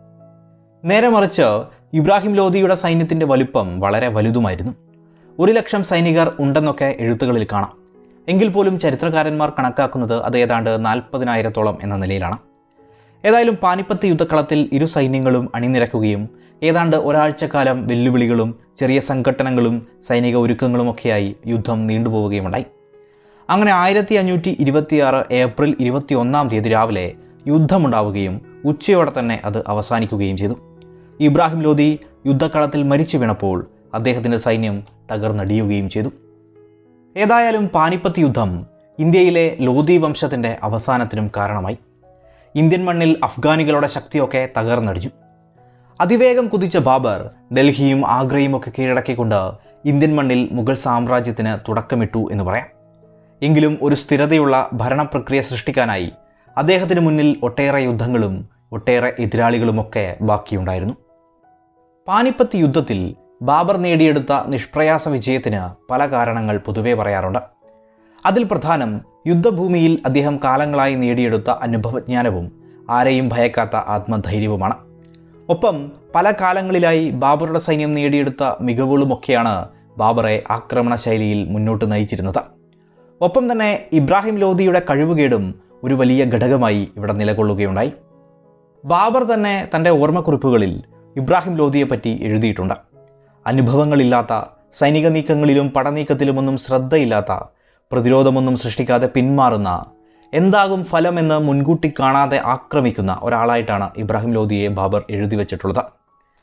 നേരെ മറിച്ച് ഇബ്രാഹിം ലോധിയുടെ സൈന്യത്തിൻ്റെ വലുപ്പം വളരെ വലുതുമായിരുന്നു. ഒരു ലക്ഷം സൈനികർ ഉണ്ടെന്നൊക്കെ എഴുത്തുകളിൽ കാണാം. എങ്കിൽ പോലും ചരിത്രകാരന്മാർ കണക്കാക്കുന്നത് അത് ഏതാണ്ട് നാൽപ്പതിനായിരത്തോളം എന്ന നിലയിലാണ്. ഏതായാലും പാനിപ്പത്ത് യുദ്ധക്കളത്തിൽ ഇരു സൈന്യങ്ങളും അണിനിരക്കുകയും ഏതാണ്ട് ഒരാഴ്ചക്കാലം വെല്ലുവിളികളും ചെറിയ സംഘട്ടനങ്ങളും സൈനിക ഒരുക്കങ്ങളുമൊക്കെയായി യുദ്ധം നീണ്ടുപോവുകയുമുണ്ടായി. അങ്ങനെ ആയിരത്തി അഞ്ഞൂറ്റി ഇരുപത്തിയാറ് ഏപ്രിൽ ഇരുപത്തി ഒന്നാം തീയതി രാവിലെ യുദ്ധമുണ്ടാവുകയും ഉച്ചയോടെ തന്നെ അത് അവസാനിക്കുകയും ചെയ്തു. ഇബ്രാഹിം ലോധി യുദ്ധക്കളത്തിൽ മരിച്ചു വീണപ്പോൾ അദ്ദേഹത്തിൻ്റെ സൈന്യം തകർന്നടിയുകയും ചെയ്തു. ഏതായാലും പാനിപ്പത്ത് യുദ്ധം ഇന്ത്യയിലെ ലോധി വംശത്തിൻ്റെ അവസാനത്തിനും കാരണമായി. ഇന്ത്യൻ മണ്ണിൽ അഫ്ഗാനികളുടെ ശക്തിയൊക്കെ തകർന്നടിഞ്ഞു. അതിവേഗം കുതിച്ച ബാബർ ഡൽഹിയും ആഗ്രയും ഒക്കെ കീഴടക്കിക്കൊണ്ട് ഇന്ത്യൻ മണ്ണിൽ മുഗൾ സാമ്രാജ്യത്തിന് തുടക്കമിട്ടു എന്ന് പറയാം. എങ്കിലും ഒരു സ്ഥിരതയുള്ള ഭരണപ്രക്രിയ സൃഷ്ടിക്കാനായി അദ്ദേഹത്തിന് മുന്നിൽ ഒട്ടേറെ യുദ്ധങ്ങളും ഒട്ടേറെ എതിരാളികളുമൊക്കെ ബാക്കിയുണ്ടായിരുന്നു. പാനിപ്പത്ത് യുദ്ധത്തിൽ ബാബർ നേടിയെടുത്ത നിഷ്പ്രയാസ വിജയത്തിന് പല കാരണങ്ങൾ പൊതുവെ പറയാറുണ്ട്. അതിൽ പ്രധാനം യുദ്ധഭൂമിയിൽ അദ്ദേഹം കാലങ്ങളായി നേടിയെടുത്ത അനുഭവജ്ഞാനവും ആരെയും ഭയക്കാത്ത ആത്മധൈര്യവുമാണ്. ഒപ്പം പല കാലങ്ങളിലായി ബാബറുടെ സൈന്യം നേടിയെടുത്ത മികവുകളുമൊക്കെയാണ് ബാബറെ ആക്രമണ ശൈലിയിൽ മുന്നോട്ട് നയിച്ചിരുന്നത്. ഒപ്പം തന്നെ ഇബ്രാഹിം ലോധിയുടെ കഴിവുകേടും ഒരു വലിയ ഘടകമായി ഇവിടെ നിലകൊള്ളുകയുണ്ടായി. ബാബർ തന്നെ തൻ്റെ ഓർമ്മക്കുറിപ്പുകളിൽ ഇബ്രാഹിം ലോധിയെപ്പറ്റി എഴുതിയിട്ടുണ്ട്. അനുഭവങ്ങളില്ലാത്ത, സൈനിക നീക്കങ്ങളിലും പടനീക്കത്തിലുമൊന്നും ശ്രദ്ധയില്ലാത്ത, പ്രതിരോധമൊന്നും സൃഷ്ടിക്കാതെ പിന്മാറുന്ന, എന്താകും ഫലമെന്ന് മുൻകൂട്ടി കാണാതെ ആക്രമിക്കുന്ന ഒരാളായിട്ടാണ് ഇബ്രാഹിം ലോധിയെ ബാബർ എഴുതി വച്ചിട്ടുള്ളത്.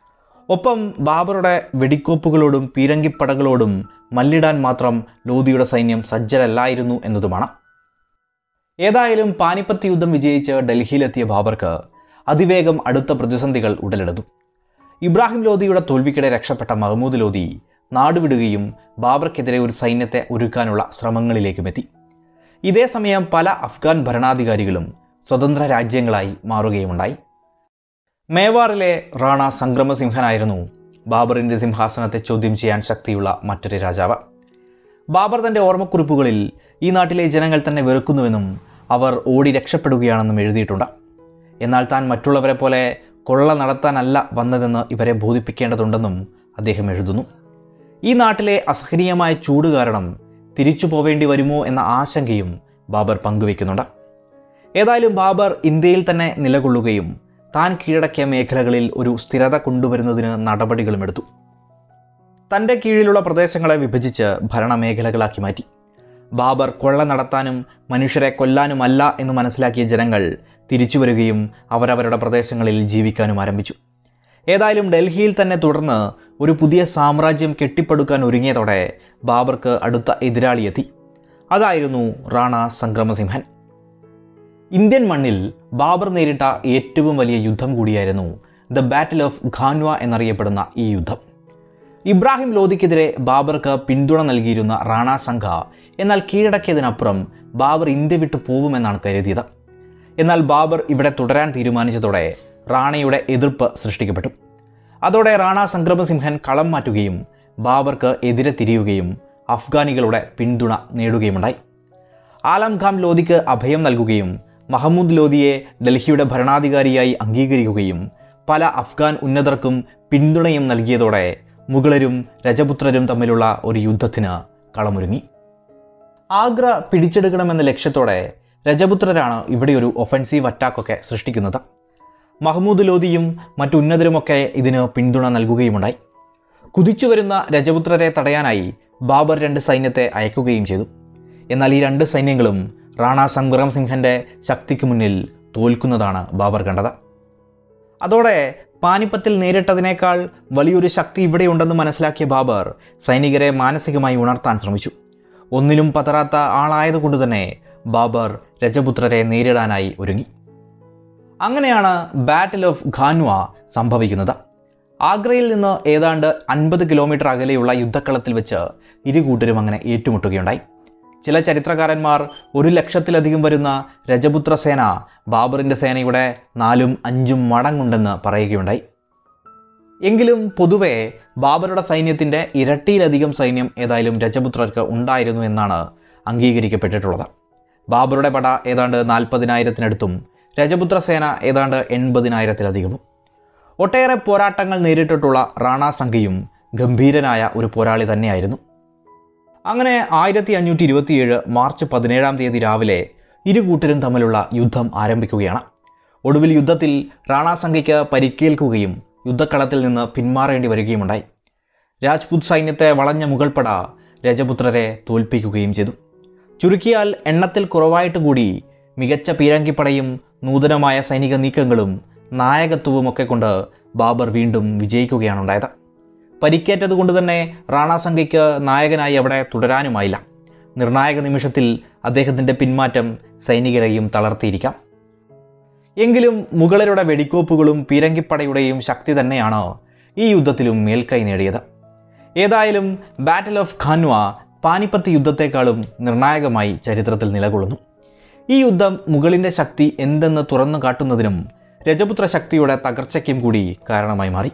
ഒപ്പം ബാബറുടെ വെടിക്കോപ്പുകളോടും പീരങ്കിപ്പടകളോടും മല്ലിടാൻ മാത്രം ലോധിയുടെ സൈന്യം സജ്ജരല്ലായിരുന്നു എന്നതുമാണ്. ഏതായാലും പാനിപ്പത്ത് യുദ്ധം വിജയിച്ച് ഡൽഹിയിലെത്തിയ ബാബർക്ക് അതിവേഗം അടുത്ത പ്രതിസന്ധികൾ ഉടലെടുത്തു. ഇബ്രാഹിം ലോധിയുടെ തോൽവിക്കിടെ രക്ഷപ്പെട്ട മഹ്മൂദ് ലോധി നാടുവിടുകയും ബാബർക്കെതിരെ ഒരു സൈന്യത്തെ ഒരുക്കാനുള്ള ശ്രമങ്ങളിലേക്കുമെത്തി. ഇതേ സമയം പല അഫ്ഗാൻ ഭരണാധികാരികളും സ്വതന്ത്ര രാജ്യങ്ങളായി മാറുകയുമുണ്ടായി. മേവാറിലെ റാണ സംക്രമസിംഹനായിരുന്നു ബാബറിൻ്റെ സിംഹാസനത്തെ ചോദ്യം ചെയ്യാൻ ശക്തിയുള്ള മറ്റൊരു രാജാവ്. ബാബർ തൻ്റെ ഓർമ്മക്കുറിപ്പുകളിൽ ഈ നാട്ടിലെ ജനങ്ങൾ തന്നെ വെറുക്കുന്നുവെന്നും അവർ ഓടി രക്ഷപ്പെടുകയാണെന്നും എഴുതിയിട്ടുണ്ട്. എന്നാൽ താൻ മറ്റുള്ളവരെ പോലെ കൊള്ള നടത്താനല്ല വന്നതെന്ന് ഇവരെ ബോധിപ്പിക്കേണ്ടതുണ്ടെന്നും അദ്ദേഹം എഴുതുന്നു. ഈ നാട്ടിലെ അസഹനീയമായ ചൂട് കാരണം തിരിച്ചു പോവേണ്ടി വരുമോ എന്ന ആശങ്കയും ബാബർ പങ്കുവയ്ക്കുന്നുണ്ട്. ഏതായാലും ബാബർ ഇന്ത്യയിൽ തന്നെ നിലകൊള്ളുകയും താൻ കീഴടക്കിയ മേഖലകളിൽ ഒരു സ്ഥിരത കൊണ്ടുവരുന്നതിന് നടപടികളും എടുത്തു. തൻ്റെ കീഴിലുള്ള പ്രദേശങ്ങളെ വിഭജിച്ച് ഭരണമേഖലകളാക്കി മാറ്റി. ബാബർ കൊള്ള നടത്താനും മനുഷ്യരെ കൊല്ലാനുമല്ല എന്ന് മനസ്സിലാക്കിയ ജനങ്ങൾ തിരിച്ചു വരികയും അവരവരുടെ പ്രദേശങ്ങളിൽ ജീവിക്കാനും ആരംഭിച്ചു. ഏതായാലും ഡൽഹിയിൽ തന്നെ തുടർന്ന് ഒരു പുതിയ സാമ്രാജ്യം കെട്ടിപ്പടുക്കാൻ ഒരുങ്ങിയതോടെ ബാബർക്ക് അടുത്ത എതിരാളിയെത്തി. അതായിരുന്നു റാണ സംക്രമസിംഹൻ. ഇന്ത്യൻ മണ്ണിൽ ബാബർ നേരിട്ട ഏറ്റവും വലിയ യുദ്ധം കൂടിയായിരുന്നു ദ ബാറ്റിൽ ഓഫ് ഖാൻവ എന്നറിയപ്പെടുന്ന ഈ യുദ്ധം. ഇബ്രാഹിം ലോധിക്കെതിരെ ബാബർക്ക് പിന്തുണ നൽകിയിരുന്ന റാണ സംഘ എന്നാൽ കീഴടക്കിയതിനപ്പുറം ബാബർ ഇന്ത്യ വിട്ടു പോവുമെന്നാണ് കരുതിയത്. എന്നാൽ ബാബർ ഇവിടെ തുടരാൻ തീരുമാനിച്ചതോടെ റാണയുടെ എതിർപ്പ് സൃഷ്ടിക്കപ്പെട്ടു. അതോടെ റാണ സംക്രമസിംഹൻ കളം മാറ്റുകയും ബാബർക്ക് എതിരെ തിരിയുകയും അഫ്ഗാനികളുടെ പിന്തുണ നേടുകയുമുണ്ടായി. ആലം ഖാൻ ലോധിക്ക് അഭയം നൽകുകയും മഹ്മൂദ് ലോധിയെ ഡൽഹിയുടെ ഭരണാധികാരിയായി അംഗീകരിക്കുകയും പല അഫ്ഗാൻ ഉന്നതർക്കും പിന്തുണയും നൽകിയതോടെ മുഗളരും രജപുത്രരും തമ്മിലുള്ള ഒരു യുദ്ധത്തിന് കളമൊരുങ്ങി. ആഗ്ര പിടിച്ചെടുക്കണമെന്ന ലക്ഷ്യത്തോടെ രജപുത്രരാണ് ഇവിടെ ഒരു ഒഫൻസീവ് അറ്റാക്കൊക്കെ സൃഷ്ടിക്കുന്നത്. മഹ്മൂദ് ലോധിയും മറ്റുന്നതരുമൊക്കെ ഇതിന് പിന്തുണ നൽകുകയുമുണ്ടായി. കുതിച്ചു വരുന്ന രജപുത്രരെ തടയാനായി ബാബർ രണ്ട് സൈന്യത്തെ അയക്കുകയും ചെയ്തു. എന്നാൽ ഈ രണ്ട് സൈന്യങ്ങളും റാണ സംക്രമസിംഹൻ്റെ ശക്തിക്ക് മുന്നിൽ തോൽക്കുന്നതാണ് ബാബർ കണ്ടത്. അതോടെ പാനിപ്പത്തിൽ നേരിട്ടതിനേക്കാൾ വലിയൊരു ശക്തി ഇവിടെയുണ്ടെന്ന് മനസ്സിലാക്കിയ ബാബർ സൈനികരെ മാനസികമായി ഉണർത്താൻ ശ്രമിച്ചു. ഒന്നിലും പതറാത്ത ആളായതുകൊണ്ട് തന്നെ ബാബർ രജപുത്രരെ നേരിടാനായി ഒരുങ്ങി. അങ്ങനെയാണ് ബാറ്റിൽ ഓഫ് ഖാൻവ സംഭവിക്കുന്നത്. ആഗ്രയിൽ നിന്ന് ഏതാണ്ട് അൻപത് കിലോമീറ്റർ അകലെയുള്ള യുദ്ധക്കളത്തിൽ വെച്ച് ഇരു കൂട്ടരും അങ്ങനെ ഏറ്റുമുട്ടുകയുണ്ടായി. ചില ചരിത്രകാരന്മാർ ഒരു ലക്ഷത്തിലധികം വരുന്ന രജപുത്ര സേന ബാബറിൻ്റെ സേനയുടെ നാലും അഞ്ചും മടങ്ങുണ്ടെന്ന് പറയുകയുണ്ടായി. എങ്കിലും പൊതുവെ ബാബറുടെ സൈന്യത്തിൻ്റെ ഇരട്ടിയിലധികം സൈന്യം ഏതായാലും രജപുത്രർക്ക് ഉണ്ടായിരുന്നു എന്നാണ് അംഗീകരിക്കപ്പെട്ടിട്ടുള്ളത്. ബാബറുടെ പട ഏതാണ്ട് നാൽപ്പതിനായിരത്തിനടുത്തും രജപുത്ര സേന ഏതാണ്ട് എൺപതിനായിരത്തിലധികവും. ഒട്ടേറെ പോരാട്ടങ്ങൾ നേരിട്ടിട്ടുള്ള റാണ സംഘയും ഗംഭീരനായ ഒരു പോരാളി തന്നെയായിരുന്നു. അങ്ങനെ ആയിരത്തി അഞ്ഞൂറ്റി ഇരുപത്തിയേഴ് മാർച്ച് പതിനേഴാം തീയതി രാവിലെ ഇരു കൂട്ടരും തമ്മിലുള്ള യുദ്ധം ആരംഭിക്കുകയാണ്. ഒടുവിൽ യുദ്ധത്തിൽ റാണ സംഘയ്ക്ക് പരിക്കേൽക്കുകയും യുദ്ധക്കളത്തിൽ നിന്ന് പിന്മാറേണ്ടി വരികയുമുണ്ടായി. രാജ്പുത് സൈന്യത്തെ വളഞ്ഞ മുഗൾപ്പട രജപുത്രരെ തോൽപ്പിക്കുകയും ചെയ്തു. ചുരുക്കിയാൽ എണ്ണത്തിൽ കുറവായിട്ട് കൂടി മികച്ച പീരങ്കിപ്പടയും നൂതനമായ സൈനിക നീക്കങ്ങളും നായകത്വവുമൊക്കെ കൊണ്ട് ബാബർ വീണ്ടും വിജയിക്കുകയാണുണ്ടായത്. പരിക്കേറ്റതുകൊണ്ട് തന്നെ റാണ സംഘയ്ക്ക് നായകനായി അവിടെ തുടരാനുമായില്ല. നിർണായക നിമിഷത്തിൽ അദ്ദേഹത്തിൻ്റെ പിന്മാറ്റം സൈനികരെയും തളർത്തിയിരിക്കാം. എങ്കിലും മുഗളരുടെ വെടിക്കോപ്പുകളും പീരങ്കിപ്പടയുടെയും ശക്തി തന്നെയാണ് ഈ യുദ്ധത്തിലും മേൽക്കൈ നേടിയത്. ഏതായാലും ബാറ്റിൽ ഓഫ് ഖാൻവ പാനിപ്പത്ത് യുദ്ധത്തെക്കാളും നിർണായകമായി ചരിത്രത്തിൽ നിലകൊള്ളുന്നു. ഈ യുദ്ധം മുഗളിൻ്റെ ശക്തി എന്തെന്ന് തുറന്നു കാട്ടുന്നതിനും രജപുത്ര ശക്തിയുടെ തകർച്ചയ്ക്കും കൂടി കാരണമായി മാറി.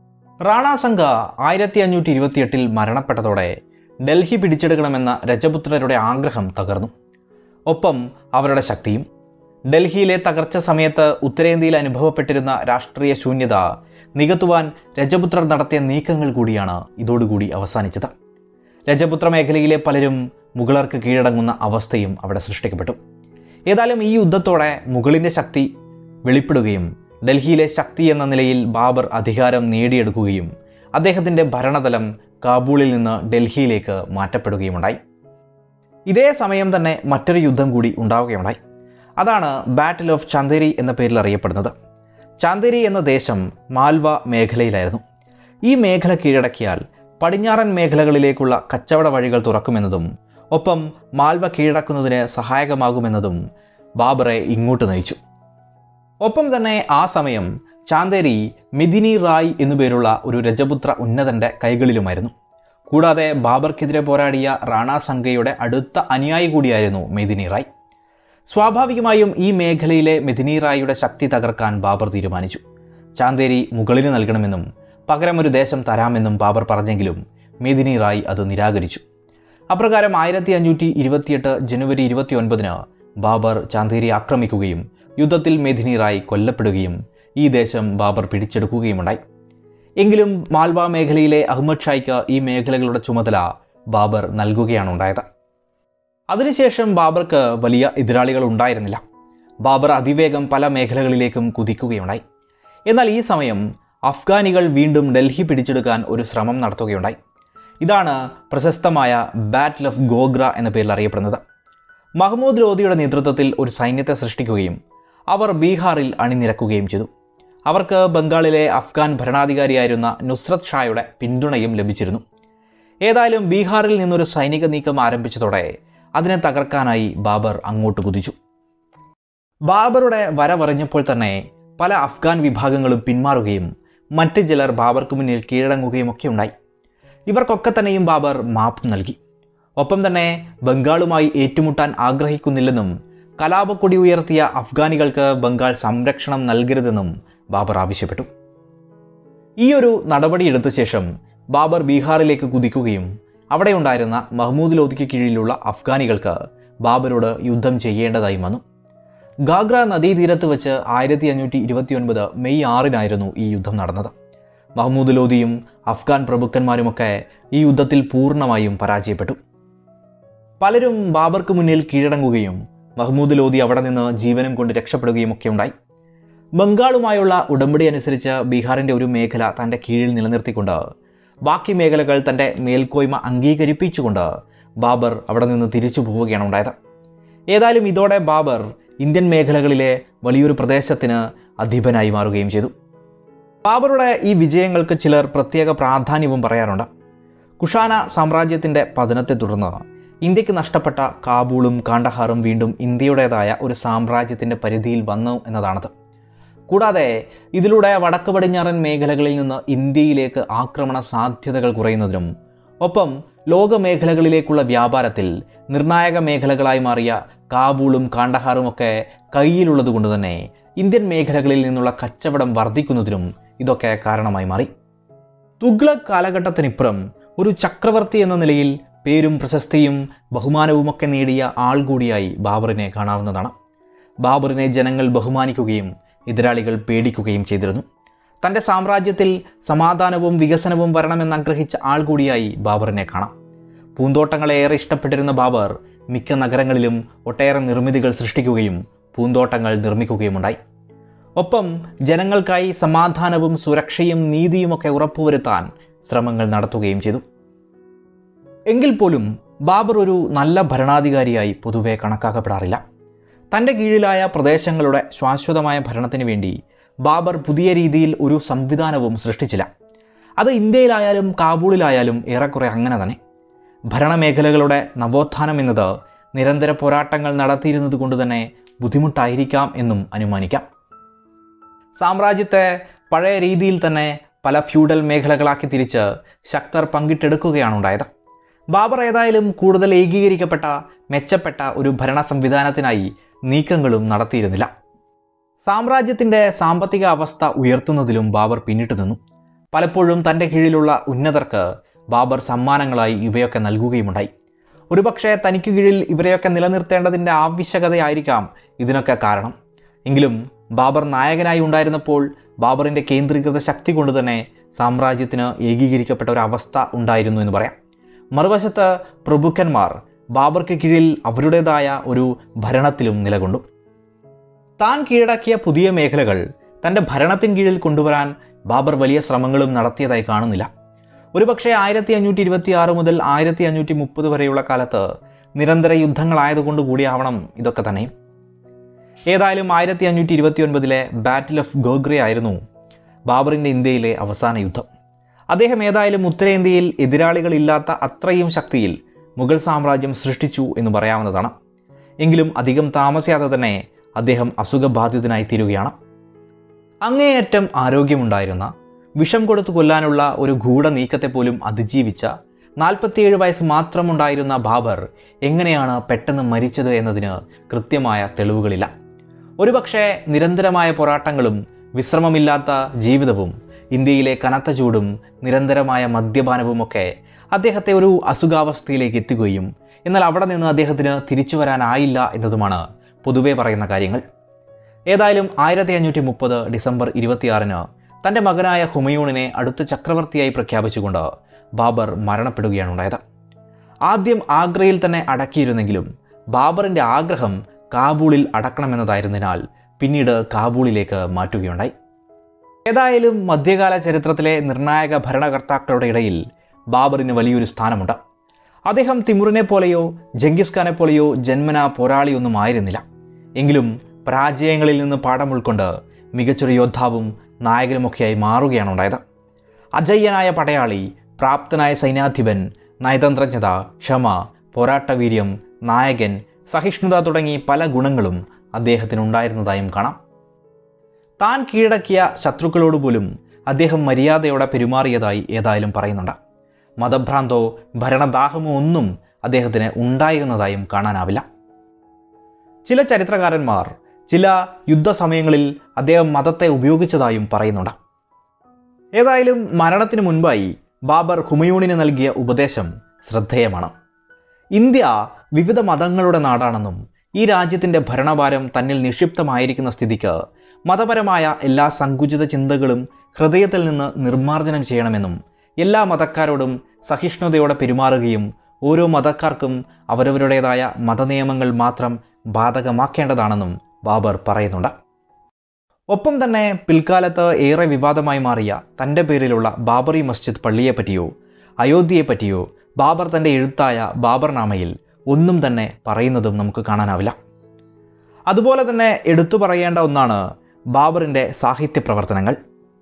റാണ സംഘ ആയിരത്തി അഞ്ഞൂറ്റി ഇരുപത്തിയെട്ടിൽ മരണപ്പെട്ടതോടെ ഡൽഹി പിടിച്ചെടുക്കണമെന്ന രജപുത്രരുടെ ആഗ്രഹം തകർന്നു. ഒപ്പം അവരുടെ ശക്തിയും. ഡൽഹിയിലെ തകർച്ച സമയത്ത് ഉത്തരേന്ത്യയിൽ അനുഭവപ്പെട്ടിരുന്ന രാഷ്ട്രീയ ശൂന്യത നികത്തുവാൻ രജപുത്രർ നടത്തിയ നീക്കങ്ങൾ കൂടിയാണ് ഇതോടുകൂടി അവസാനിച്ചത്. രജപുത്ര മേഖലയിലെ പലരും മുഗളർക്ക് കീഴടങ്ങുന്ന അവസ്ഥയും അവിടെ സൃഷ്ടിക്കപ്പെട്ടു. ഏതായാലും ഈ യുദ്ധത്തോടെ മുഗളിൻ്റെ ശക്തി വെളിപ്പെടുകയും ഡൽഹിയിലെ ശക്തി എന്ന നിലയിൽ ബാബർ അധികാരം നേടിയെടുക്കുകയും അദ്ദേഹത്തിൻ്റെ ഭരണതലം കാബൂളിൽ നിന്ന് ഡൽഹിയിലേക്ക് മാറ്റപ്പെടുകയുമുണ്ടായി. ഇതേ സമയം തന്നെ മറ്റൊരു യുദ്ധം കൂടി ഉണ്ടാവുകയുണ്ടായി. അതാണ് ബാറ്റിൽ ഓഫ് ചന്ദേരി എന്ന പേരിൽ അറിയപ്പെടുന്നത്. ചന്ദേരി എന്ന ദേശം മാൽവ മേഖലയിലായിരുന്നു. ഈ മേഖല കീഴടക്കിയാൽ പടിഞ്ഞാറൻ മേഖലകളിലേക്കുള്ള കച്ചവട വഴികൾ തുറക്കുമെന്നതും ഒപ്പം മാൽവ കീഴടക്കുന്നതിന് സഹായകമാകുമെന്നതും ബാബറെ ഇങ്ങോട്ട് നയിച്ചു. ഒപ്പം തന്നെ ആ സമയം ചാന്ദേരി മെദിനി റായ് എന്നുപേരുള്ള ഒരു രജപുത്ര ഉന്നതൻ്റെ കൈകളിലുമായിരുന്നു. കൂടാതെ ബാബർക്കെതിരെ പോരാടിയ റാണാ സംഗയുടെ അടുത്ത അനുയായി കൂടിയായിരുന്നു മെദിനി റായ്. സ്വാഭാവികമായും ഈ മേഖലയിലെ മെദിനി റായിയുടെ ശക്തി തകർക്കാൻ ബാബർ തീരുമാനിച്ചു. ചാന്ദേരി മുകളിന് നൽകണമെന്നും പകരം ഒരു ദേശം തരാമെന്നും ബാബർ പറഞ്ഞെങ്കിലും മെദിനി റായ് അത് നിരാകരിച്ചു. അപ്രകാരം ആയിരത്തി അഞ്ഞൂറ്റി ഇരുപത്തിയെട്ട് ജനുവരി ഇരുപത്തി ഒൻപതിന് ബാബർ ചാന്ദേരി ആക്രമിക്കുകയും യുദ്ധത്തിൽ മെദിനി റായ് കൊല്ലപ്പെടുകയും ഈ ദേശം ബാബർ പിടിച്ചെടുക്കുകയുമുണ്ടായി. എങ്കിലും മാൽവ മേഖലയിലെ അഹമ്മദ് ഷായ്ക്ക് ഈ മേഖലകളുടെ ചുമതല ബാബർ നൽകുകയാണ് ഉണ്ടായത്. അതിനുശേഷം ബാബർക്ക് വലിയ എതിരാളികൾ ഉണ്ടായിരുന്നില്ല. ബാബർ അതിവേഗം പല മേഖലകളിലേക്കും കുതിക്കുകയുണ്ടായി. എന്നാൽ ഈ സമയം അഫ്ഗാനികൾ വീണ്ടും ഡൽഹി പിടിച്ചെടുക്കാൻ ഒരു ശ്രമം നടത്തുകയുണ്ടായി. ഇതാണ് പ്രശസ്തമായ ബാറ്റിൽ ഓഫ് ഗോഗ്ര എന്ന പേരിൽ അറിയപ്പെടുന്നത്. മഹ്മൂദ് ലോധിയുടെ നേതൃത്വത്തിൽ ഒരു സൈന്യത്തെ സൃഷ്ടിക്കുകയും അവർ ബീഹാറിൽ അണിനിരക്കുകയും ചെയ്തു. അവർക്ക് ബംഗാളിലെ അഫ്ഗാൻ ഭരണാധികാരിയായിരുന്ന നുസ്രത് ഷായുടെ പിന്തുണയും ലഭിച്ചിരുന്നു. ഏതായാലും ബീഹാറിൽ നിന്നൊരു സൈനിക നീക്കം ആരംഭിച്ചതോടെ അതിനെ തകർക്കാനായി ബാബർ അങ്ങോട്ട് കുതിച്ചു. ബാബറുടെ വരവറിഞ്ഞപ്പോൾ തന്നെ പല അഫ്ഗാൻ വിഭാഗങ്ങളും പിന്മാറുകയും മറ്റ് ചിലർ ബാബർക്ക് മുന്നിൽ കീഴടങ്ങുകയും ഒക്കെ ഉണ്ടായി. ഇവർക്കൊക്കെ തന്നെയും ബാബർ മാപ്പ് നൽകി. ഒപ്പം തന്നെ ബംഗാളുമായി ഏറ്റുമുട്ടാൻ ആഗ്രഹിക്കുന്നില്ലെന്നും കലാപക്കൊടി ഉയർത്തിയ അഫ്ഗാനികൾക്ക് ബംഗാൾ സംരക്ഷണം നൽകരുതെന്നും ബാബർ ആവശ്യപ്പെട്ടു. ഈ ഒരു നടപടിയെടുത്ത ശേഷം ബാബർ ബീഹാറിലേക്ക് കുതിക്കുകയും അവിടെ ഉണ്ടായിരുന്ന മഹ്മൂദ് ലോധിക്ക് കീഴിലുള്ള അഫ്ഗാനികൾക്ക് ബാബരോട് യുദ്ധം ചെയ്യേണ്ടതായി വന്നു. ഗാഗ്ര നദീതീരത്ത് വെച്ച് ആയിരത്തി അഞ്ഞൂറ്റി ഇരുപത്തി ഒൻപത് മെയ് ആറിനായിരുന്നു ഈ യുദ്ധം നടന്നത്. മഹ്മൂദ് ലോധിയും അഫ്ഗാൻ പ്രഭുക്കന്മാരുമൊക്കെ ഈ യുദ്ധത്തിൽ പൂർണ്ണമായും പരാജയപ്പെട്ടു. പലരും ബാബർക്ക് മുന്നിൽ കീഴടങ്ങുകയും മഹ്മൂദ് ലോധി അവിടെ നിന്ന് ജീവനും കൊണ്ട് രക്ഷപ്പെടുകയും ഒക്കെ ഉണ്ടായി. ബംഗാളുമായുള്ള ഉടമ്പടി അനുസരിച്ച് ബീഹാറിൻ്റെ ഒരു മേഖല തൻ്റെ കീഴിൽ നിലനിർത്തിക്കൊണ്ട് ബാക്കി മേഖലകൾ തൻ്റെ മേൽക്കോയ്മ അംഗീകരിപ്പിച്ചുകൊണ്ട് ബാബർ അവിടെ നിന്ന് തിരിച്ചു പോവുകയാണ് ഉണ്ടായത്. ഏതായാലും ഇതോടെ ബാബർ ഇന്ത്യൻ മേഖലകളിലെ വലിയൊരു പ്രദേശത്തിന് അധിപനായി മാറുകയും ചെയ്തു. ബാബറുടെ ഈ വിജയങ്ങൾക്ക് ചിലർ പ്രത്യേക പ്രാധാന്യവും പറയാറുണ്ട്. കുഷാന സാമ്രാജ്യത്തിൻ്റെ പതനത്തെ തുടർന്ന് ഇന്ത്യക്ക് നഷ്ടപ്പെട്ട കാബൂളും കാണ്ഡഹാറും വീണ്ടും ഇന്ത്യയുടേതായ ഒരു സാമ്രാജ്യത്തിൻ്റെ പരിധിയിൽ വന്നു എന്നതാണത്. കൂടാതെ ഇതിലൂടെ വടക്ക് പടിഞ്ഞാറൻ മേഖലകളിൽ നിന്ന് ഇന്ത്യയിലേക്ക് ആക്രമണ സാധ്യതകൾ കുറയുന്നതിനും ഒപ്പം ലോക മേഖലകളിലേക്കുള്ള വ്യാപാരത്തിൽ നിർണായക മേഖലകളായി മാറിയ കാബൂളും കാണ്ഡഹാറും ഒക്കെ കയ്യിലുള്ളത് കൊണ്ട് തന്നെ ഇന്ത്യൻ മേഖലകളിൽ നിന്നുള്ള കച്ചവടം വർദ്ധിക്കുന്നതിനും ഇതൊക്കെ കാരണമായി മാറി. തുഗ്ലക് കാലഘട്ടത്തിനിപ്പുറം ഒരു ചക്രവർത്തി എന്ന നിലയിൽ പേരും പ്രശസ്തിയും ബഹുമാനവുമൊക്കെ നേടിയ ആൾ കൂടിയായി ബാബറിനെ കാണാവുന്നതാണ്. ബാബറിനെ ജനങ്ങൾ ബഹുമാനിക്കുകയും എതിരാളികൾ പേടിക്കുകയും ചെയ്തിരുന്നു. തൻ്റെ സാമ്രാജ്യത്തിൽ സമാധാനവും വികസനവും വരണമെന്നാഗ്രഹിച്ച ആൾ കൂടിയായി ബാബറിനെ കാണാം. പൂന്തോട്ടങ്ങളെ ഏറെ ഇഷ്ടപ്പെട്ടിരുന്ന ബാബർ മിക്ക നഗരങ്ങളിലും ഒട്ടേറെ നിർമ്മിതികൾ സൃഷ്ടിക്കുകയും പൂന്തോട്ടങ്ങൾ നിർമ്മിക്കുകയുമുണ്ടായി. ഒപ്പം ജനങ്ങൾക്കായി സമാധാനവും സുരക്ഷയും നീതിയുമൊക്കെ ഉറപ്പുവരുത്താൻ ശ്രമങ്ങൾ നടത്തുകയും ചെയ്തു. എങ്കിൽ പോലും ബാബർ ഒരു നല്ല ഭരണാധികാരിയായി പൊതുവെ കണക്കാക്കപ്പെടാറില്ല. തൻ്റെ കീഴിലായ പ്രദേശങ്ങളുടെ ശാശ്വതമായ ഭരണത്തിന് വേണ്ടി ബാബർ പുതിയ രീതിയിൽ ഒരു സംവിധാനവും സൃഷ്ടിച്ചില്ല. അത് ഇന്ത്യയിലായാലും കാബൂളിലായാലും ഏറെക്കുറെ അങ്ങനെ തന്നെ. ഭരണമേഖലകളുടെ നവോത്ഥാനം എന്നത് നിരന്തര പോരാട്ടങ്ങൾ നടത്തിയിരുന്നത് കൊണ്ട് തന്നെ ബുദ്ധിമുട്ടായിരിക്കാം എന്നും അനുമാനിക്കാം. സാമ്രാജ്യത്തെ പഴയ രീതിയിൽ തന്നെ പല ഫ്യൂഡൽ മേഖലകളാക്കി തിരിച്ച് ശക്തർ പങ്കിട്ടെടുക്കുകയാണ് ഉണ്ടായത്. ബാബർ ഏതായാലും കൂടുതൽ ഏകീകരിക്കപ്പെട്ട മെച്ചപ്പെട്ട ഒരു ഭരണ സംവിധാനത്തിനായി നീക്കങ്ങളും നടത്തിയിരുന്നില്ല. സാമ്രാജ്യത്തിൻ്റെ സാമ്പത്തിക അവസ്ഥ ഉയർത്തുന്നതിലും ബാബർ പിന്നിട്ടു നിന്നു. പലപ്പോഴും തൻ്റെ കീഴിലുള്ള ഉന്നതർക്ക് ബാബർ സമ്മാനങ്ങളായി ഇവയൊക്കെ നൽകുകയുമുണ്ടായി. ഒരുപക്ഷെ തനിക്ക് കീഴിൽ ഇവരെയൊക്കെ നിലനിർത്തേണ്ടതിൻ്റെ ആവശ്യകതയായിരിക്കാം ഇതിനൊക്കെ കാരണം. എങ്കിലും ബാബർ നായകനായി ഉണ്ടായിരുന്നപ്പോൾ ബാബറിൻ്റെ കേന്ദ്രീകൃത ശക്തി കൊണ്ട് തന്നെ സാമ്രാജ്യത്തിന് ഏകീകരിക്കപ്പെട്ട ഒരു അവസ്ഥ ഉണ്ടായിരുന്നു എന്ന് പറയാം. മറുവശത്ത് പ്രഭുക്കന്മാർ ബാബർക്ക് കീഴിൽ അവരുടേതായ ഒരു ഭരണത്തിലും നിലകൊണ്ടു. താൻ കീഴടക്കിയ പുതിയ മേഖലകൾ തൻ്റെ ഭരണത്തിന് കീഴിൽ കൊണ്ടുവരാൻ ബാബർ വലിയ ശ്രമങ്ങളും നടത്തിയതായി കാണുന്നില്ല. ഒരുപക്ഷെ ആയിരത്തി അഞ്ഞൂറ്റി ഇരുപത്തി ആറ് മുതൽ ആയിരത്തി അഞ്ഞൂറ്റി മുപ്പത് വരെയുള്ള കാലത്ത് നിരന്തര യുദ്ധങ്ങളായതുകൊണ്ട് കൂടിയാവണം ഇതൊക്കെ തന്നെ. ഏതായാലും ആയിരത്തി അഞ്ഞൂറ്റി ഇരുപത്തി ഒൻപതിലെ ബാറ്റിൽ ഓഫ് ഗോഗ്ര ആയിരുന്നു ബാബറിൻ്റെ ഇന്ത്യയിലെ അവസാന യുദ്ധം. അദ്ദേഹം ഏതായാലും ഉത്തരേന്ത്യയിൽ എതിരാളികളില്ലാത്ത അത്രയും ശക്തിയിൽ മുഗൾ സാമ്രാജ്യം സൃഷ്ടിച്ചു എന്ന് പറയാവുന്നതാണ്. എങ്കിലും അധികം താമസിയാതെ തന്നെ അദ്ദേഹം അസുഖബാധിതനായി തീരുകയാണ്. അങ്ങേയറ്റം ആരോഗ്യമുണ്ടായിരുന്ന, വിഷം കൊടുത്തു കൊല്ലാനുള്ള ഒരു ഗൂഢ നീക്കത്തെ പോലും അതിജീവിച്ച നാൽപ്പത്തിയേഴ് വയസ്സ് മാത്രമുണ്ടായിരുന്ന ബാബർ എങ്ങനെയാണ് പെട്ടെന്ന് മരിച്ചത് എന്നതിന് കൃത്യമായ തെളിവുകളില്ല. ഒരുപക്ഷെ നിരന്തരമായ പോരാട്ടങ്ങളും വിശ്രമമില്ലാത്ത ജീവിതവും ഇന്ത്യയിലെ കനത്ത ചൂടും നിരന്തരമായ മദ്യപാനവുമൊക്കെ അദ്ദേഹത്തെ ഒരു അസുഖാവസ്ഥയിലേക്ക് എത്തുകയും എന്നാൽ അവിടെ നിന്ന് അദ്ദേഹത്തിന് തിരിച്ചു വരാനായില്ല എന്നതുമാണ് പൊതുവെ പറയുന്ന കാര്യങ്ങൾ. ഏതായാലും ആയിരത്തി അഞ്ഞൂറ്റി മുപ്പത് ഡിസംബർ ഇരുപത്തിയാറിന് തൻ്റെ മകനായ ഹുമയൂണിനെ അടുത്ത ചക്രവർത്തിയായി പ്രഖ്യാപിച്ചുകൊണ്ട് ബാബർ മരണപ്പെടുകയാണ് ഉണ്ടായത്. ആദ്യം ആഗ്രയിൽ തന്നെ അടക്കിയിരുന്നെങ്കിലും ബാബറിൻ്റെ ആഗ്രഹം കാബൂളിൽ അടക്കണമെന്നതായിരുന്നതിനാൽ പിന്നീട് കാബൂളിലേക്ക് മാറ്റുകയുണ്ടായി. ഏതായാലും മധ്യകാല ചരിത്രത്തിലെ നിർണായക ഭരണകർത്താക്കളുടെ ഇടയിൽ ബാബറിന് വലിയൊരു സ്ഥാനമുണ്ട്. അദ്ദേഹം തിമുറിനെ പോലെയോ ജംഗിസ് ഖാനെ പോലെയോ ജന്മന പോരാളിയൊന്നും ആയിരുന്നില്ല. എങ്കിലും പരാജയങ്ങളിൽ നിന്ന് പാഠം ഉൾക്കൊണ്ട് മികച്ചൊരു യോദ്ധാവും നായകനുമൊക്കെയായി മാറുകയാണ് ഉണ്ടായത്. അജയ്യനായ പടയാളി, പ്രാപ്തനായ സൈന്യാധിപൻ, നയതന്ത്രജ്ഞത, ക്ഷമ, പോരാട്ടവീര്യം, നായകൻ, സഹിഷ്ണുത തുടങ്ങി പല ഗുണങ്ങളും അദ്ദേഹത്തിനുണ്ടായിരുന്നതായും കാണാം. താൻ കീഴടക്കിയ ശത്രുക്കളോട് പോലും അദ്ദേഹം മര്യാദയോടെ പെരുമാറിയതായി ഏതായാലും പറയുന്നുണ്ട്. മതഭ്രാന്തോ ഭരണദാഹമോ ഒന്നും അദ്ദേഹത്തിന് ഉണ്ടായിരുന്നതായും കാണാനാവില്ല. ചില ചരിത്രകാരന്മാർ ചില യുദ്ധസമയങ്ങളിൽ അദ്ദേഹം മതത്തെ ഉപയോഗിച്ചതായും പറയുന്നുണ്ട്. ഏതായാലും മരണത്തിന് മുൻപായി ബാബർ ഹുമയൂണിന് നൽകിയ ഉപദേശം ശ്രദ്ധേയമാണ്. ഇന്ത്യ വിവിധ മതങ്ങളുടെ നാടാണെന്നും ഈ രാജ്യത്തിൻ്റെ ഭരണഭാരം തന്നിൽ നിക്ഷിപ്തമായിരിക്കുന്ന സ്ഥിതിക്ക് മതപരമായ എല്ലാ സങ്കുചിത ചിന്തകളും ഹൃദയത്തിൽ നിന്ന് നിർമ്മാർജ്ജനം ചെയ്യണമെന്നും എല്ലാ മതക്കാരോടും സഹിഷ്ണുതയോടെ പെരുമാറുകയും ഓരോ മതക്കാർക്കും അവരവരുടേതായ മതനിയമങ്ങൾ മാത്രം ബാധകമാക്കേണ്ടതാണെന്നും ബാബർ പറയുന്നുണ്ട്. ഒപ്പം തന്നെ പിൽക്കാലത്ത് ഏറെ വിവാദമായി മാറിയ തൻ്റെ പേരിലുള്ള ബാബറി മസ്ജിദ് പള്ളിയെപ്പറ്റിയോ അയോധ്യയെപ്പറ്റിയോ ബാബർ തൻ്റെ എഴുത്തായ ബാബർനാമയിൽ ഒന്നും തന്നെ പറയുന്നതും നമുക്ക് കാണാനാവില്ല. അതുപോലെ തന്നെ എടുത്തു പറയേണ്ട ഒന്നാണ് ബാബറിൻ്റെ സാഹിത്യ പ്രവർത്തനങ്ങൾ.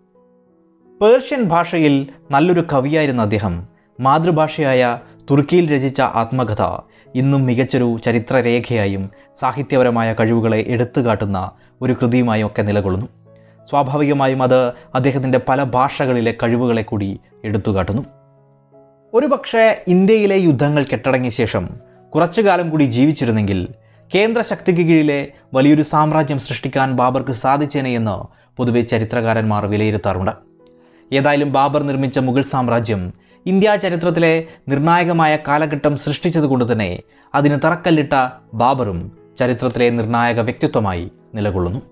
പേർഷ്യൻ ഭാഷയിൽ നല്ലൊരു കവിയായിരുന്ന അദ്ദേഹം മാതൃഭാഷയായ തുർക്കിയിൽ രചിച്ച ആത്മകഥ ഇന്നും മികച്ചൊരു ചരിത്രരേഖയായും സാഹിത്യപരമായ കഴിവുകളെ എടുത്തുകാട്ടുന്ന ഒരു കൃതിയുമായും ഒക്കെ നിലകൊള്ളുന്നു. സ്വാഭാവികമായും അത് അദ്ദേഹത്തിൻ്റെ പല ഭാഷകളിലെ കഴിവുകളെ കൂടി എടുത്തുകാട്ടുന്നു. ഒരുപക്ഷെ ഇന്ത്യയിലെ യുദ്ധങ്ങൾ കെട്ടടങ്ങിയ ശേഷം കുറച്ചു കാലം കൂടി ജീവിച്ചിരുന്നെങ്കിൽ കേന്ദ്ര ശക്തിക്ക് കീഴിലെ വലിയൊരു സാമ്രാജ്യം സൃഷ്ടിക്കാൻ ബാബർക്ക് സാധിച്ചേനെ എന്ന് പൊതുവെ ചരിത്രകാരന്മാർ വിലയിരുത്താറുണ്ട്. ഏതായാലും ബാബർ നിർമ്മിച്ച മുഗൾ സാമ്രാജ്യം ഇന്ത്യ ചരിത്രത്തിലെ നിർണായകമായ കാലഘട്ടം സൃഷ്ടിച്ചതുകൊണ്ട് തന്നെ അതിന് തറക്കല്ലിട്ട ബാബറും ചരിത്രത്തിലെ നിർണായക വ്യക്തിത്വമായി നിലകൊള്ളുന്നു.